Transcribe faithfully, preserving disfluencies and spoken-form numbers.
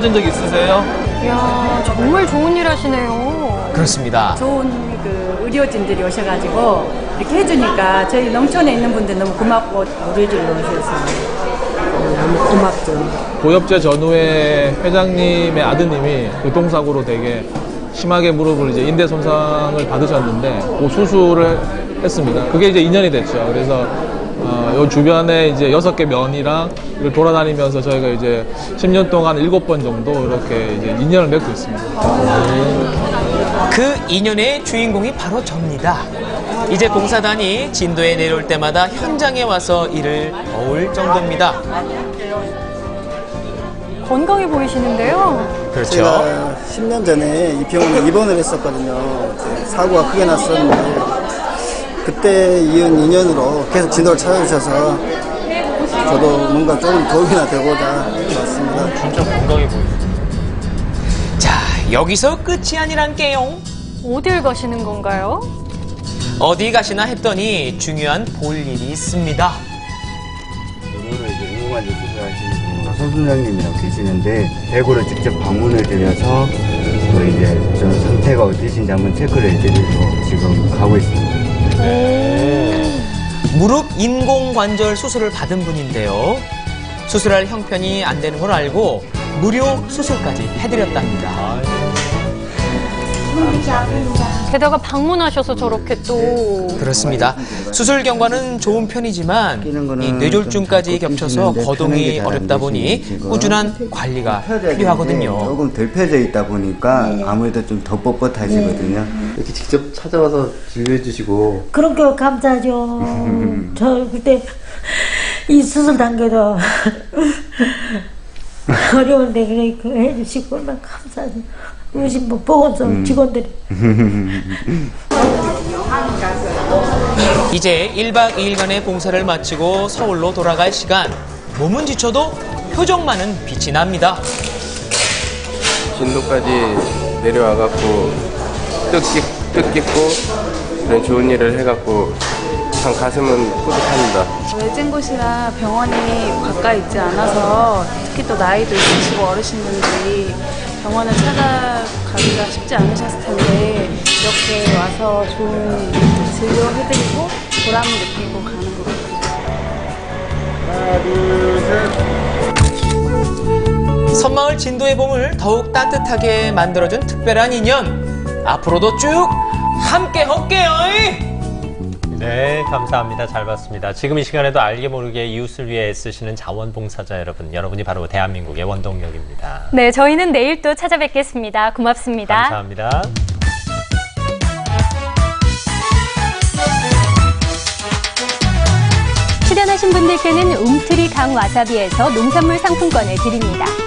해준 적 있으세요? 이야, 정말 좋은 일 하시네요. 그렇습니다. 좋은 그 의료진들이 오셔가지고 이렇게 해주니까 저희 농촌에 있는 분들 너무 고맙고 의료진을 오셔서 너무 고맙죠. 고엽제 전후에 회장님의 아드님이 교통사고로 되게 심하게 무릎을 이제 인대 손상을 받으셨는데 그 수술을 했습니다. 그게 이제 이 년이 됐죠. 그래서 어, 요 주변에 이제 여섯 개 면이랑 이걸 돌아다니면서 저희가 이제 십 년 동안 일곱 번 정도 이렇게 이제 인연을 맺고 있습니다. 그 인연의 주인공이 바로 접니다. 이제 봉사단이 진도에 내려올 때마다 현장에 와서 일을 도울 정도입니다. 건강해 보이시는데요. 그렇죠. 제가 십 년 전에 이 병원에 입원을 했었거든요. 사고가 크게 났었는데 그때 이은 인연으로 계속 진도를 찾아주셔서 저도 뭔가 좀 도움이나 되고자 왔습니다. 진짜 건강해 보이죠. 자, 여기서 끝이 아니란게요. 어딜 가시는 건가요? 어디 가시나 했더니 중요한 볼 일이 있습니다. 오늘은 이제 인공관절 수술하시는 송 선생님이라고 계시는데 대구를 직접 방문을 드려서 또 이제 저 상태가 어떠신지 한번 체크를 해드리고 지금 가고 있습니다. 무릎 인공관절 수술을 받은 분인데요. 수술할 형편이 안 되는 걸 알고 무료 수술까지 해드렸답니다. 게다가 방문하셔서 저렇게 또. 그렇습니다. 수술 경과는 좋은 편이지만 이 뇌졸중까지 겹쳐서 거동이 어렵다 보니 꾸준한 관리가 필요하거든요. 조금 덜 펴져 있다 보니까 아무래도 좀 더 뻣뻣하시거든요. 이렇게 직접 찾아와서 진료해주시고 그렇게 감사하죠. 저 그때 이 수술 단계도 어려운데 그렇게 해주시고 난 감사하죠. 우리 뭐 보건소 직원들이. 이제 일 박 이 일간의 봉사를 마치고 서울로 돌아갈 시간. 몸은 지쳐도 표정만은 빛이 납니다. 진도까지 내려와갖고 뜻깊, 뜻깊고 그런 좋은 일을 해갖고 참 가슴은 뿌듯합니다. 외진 곳이라 병원이 가까이 있지 않아서 특히 또 나이도 있으시고 어르신분들이 병원을 찾아가기가 쉽지 않으셨을 텐데 이렇게 와서 좋은 진료해드리고 보람을 느끼고 가는 것 같아요. 섬마을 진도의 봄을 더욱 따뜻하게 만들어준 특별한 인연. 앞으로도 쭉 함께 할게요. 네, 감사합니다. 잘 봤습니다. 지금 이 시간에도 알게 모르게 이웃을 위해 애쓰시는 자원봉사자 여러분, 여러분이 바로 대한민국의 원동력입니다. 네, 저희는 내일 또 찾아뵙겠습니다. 고맙습니다. 감사합니다. 출연하신 분들께는 움트리 강와사비에서 농산물 상품권을 드립니다.